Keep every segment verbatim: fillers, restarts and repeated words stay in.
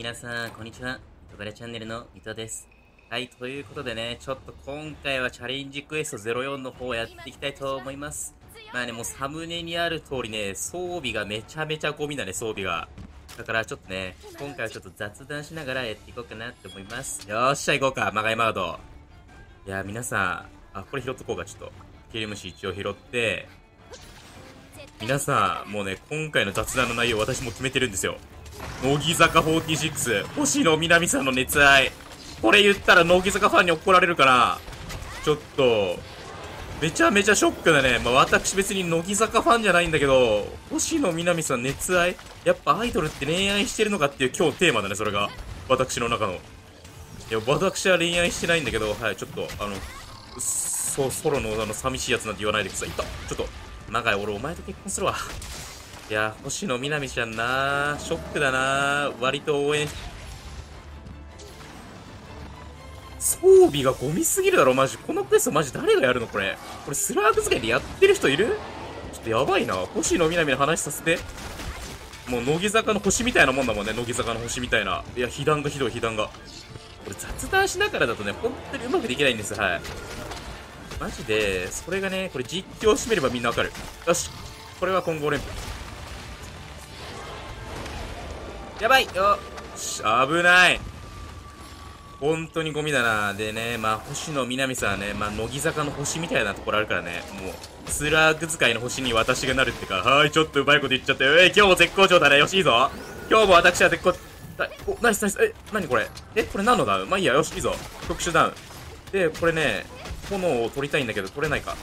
皆さん、こんにちは。糸ガレチャンネルの糸です。はい、ということでね、ちょっと今回はチャレンジクエストゼロよんの方をやっていきたいと思います。まあね、もうサムネにある通りね、装備がめちゃめちゃゴミだね、装備が。だからちょっとね、今回はちょっと雑談しながらやっていこうかなって思います。よーっしゃ、行こうか、マガイマード。いやー、皆さん、あ、これ拾っとこうか、ちょっと。キリムシ一応拾って、皆さん、もうね、今回の雑談の内容私も決めてるんですよ。乃木坂フォーティーシックス、星野みなみさんの熱愛。これ言ったら乃木坂ファンに怒られるかな。ちょっと、めちゃめちゃショックだね。まあ私別に乃木坂ファンじゃないんだけど、星野みなみさん熱愛。やっぱアイドルって恋愛してるのかっていう今日テーマだね、それが。私の中の。いや、私は恋愛してないんだけど、はい、ちょっと、あの、そう、ソロのあの、寂しいやつなんて言わないでください。いったちょっと、長い、俺お前と結婚するわ。いや、星野みなみちゃんなー、ショックだなー、割と応援。装備がゴミすぎるだろ、マジ。このクエストマジ誰がやるのこれ。これスラーグ使いでやってる人いる？ちょっとやばいな。星野みなみの話させて。もう乃木坂の星みたいなもんだもんね、乃木坂の星みたいな。いや、被弾がひどい、被弾が。これ雑談しながらだとね、本当にうまくできないんです、はい。マジで、それがね、これ実況を締めればみんなわかる。よし。これは混合連符。やばいよし、危ない。本当にゴミだな。でね、まあ、星野みなみさんはね、まあ、乃木坂の星みたいなところあるからね、もう、スラーグ使いの星に私がなるってか、はーい、ちょっとうまいこと言っちゃったよ。えー、今日も絶好調だね。よし、いいぞ。今日も私は絶好、お、ナイスナイス。え、なにこれ。え、これ何のダウン？まあいいや、よし、いいぞ。特殊ダウン。で、これね、炎を取りたいんだけど、取れないか。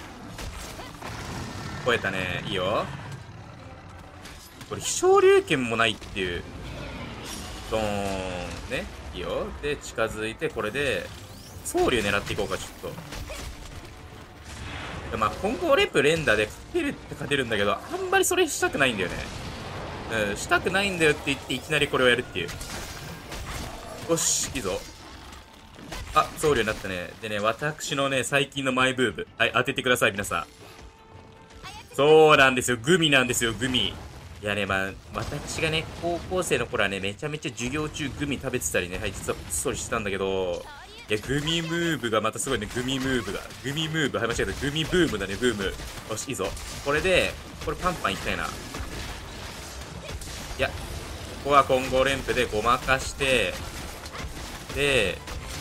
超えたね。いいよ。これ、飛翔龍拳もないっていう。ドーン。ね。いいよ。で、近づいて、これで、総竜狙っていこうか、ちょっと。まあ、混合レプ連打で勝てるって勝てるんだけど、あんまりそれしたくないんだよね。うん、したくないんだよって言って、いきなりこれをやるっていう。よし、いいぞ。あ、総竜になったね。でね、私のね、最近のマイブーム。はい、当ててください、皆さん。そうなんですよ。グミなんですよ、グミ。いやね、まあ、私がね、高校生の頃はね、めちゃめちゃ授業中グミ食べてたりね、はい、実はこっそりしてたんだけど、いや、グミムーブがまたすごいね、グミムーブが。グミムーブ、はい、間違えた。グミブームだね、ブーム。よし、いいぞ。これで、これパンパンいきたいな。いや、ここは混合連符でごまかして、で、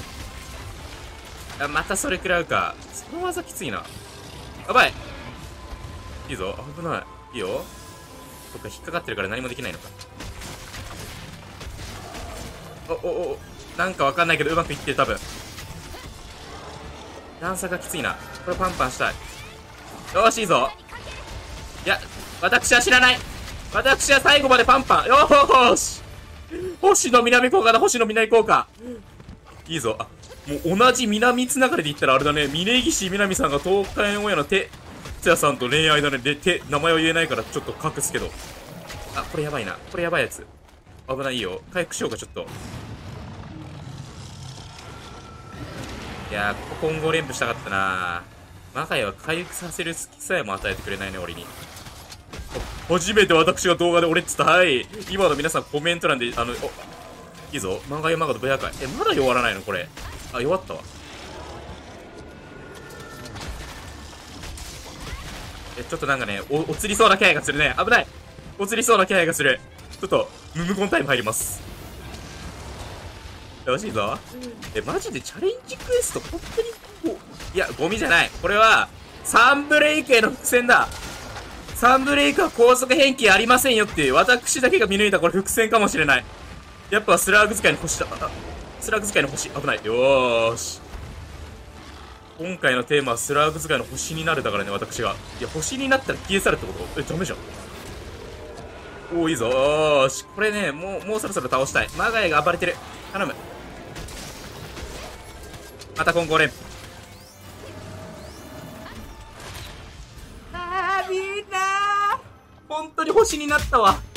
あ、またそれ食らうか。その技きついな。やばい。いいぞ。危ない。いいよ。そっか、引っかかってるから何もできないのか。お、お、お、なんかわかんないけどうまくいってる、多分。段差がきついな。これパンパンしたい。よーし、いいぞ。いや、私は知らない。私は最後までパンパン。よーし。星野南効果だ、星野南効果。いいぞ。あ、もう同じ南つながりで言ったらあれだね。峯岸みなみさんが東海オンエアの手、つやさんと恋愛だね。で、手、名前を言えないからちょっと隠すけど。あ、これやばいな。これやばいやつ。危ないよ。回復しようか、ちょっと。いやー、ここ混合連符したかったなー。マガイは回復させる隙さえも与えてくれないね、俺に。初めて私が動画で俺っつった。はい。今の皆さんコメント欄で、あの、お、いいぞ。マガイマガとブヤカイ。え、まだ弱らないのこれ。あ、弱ったわ。え、ちょっとなんかね、お、お釣りそうな気配がするね。危ない。お釣りそうな気配がする。ちょっと、無無言タイム入ります。よしいぞ。え、マジでチャレンジクエスト、本当に、こう、いや、ゴミじゃない。これは、サンブレイクへの伏線だ。サンブレイクは高速変形ありませんよっていう、私だけが見抜いたこれ伏線かもしれない。やっぱスラーグ使いの星だ。スラーグ使いの星。危ない。よーし。今回のテーマはスラーグ使いの星になるだからね、私が。いや、星になったら消え去るってこと？え、ダメじゃん。おー、いいぞーし。これね、もう、もうそろそろ倒したい。マガイが暴れてる。頼む。また混合連。あー、みんなー。本当に星になったわ。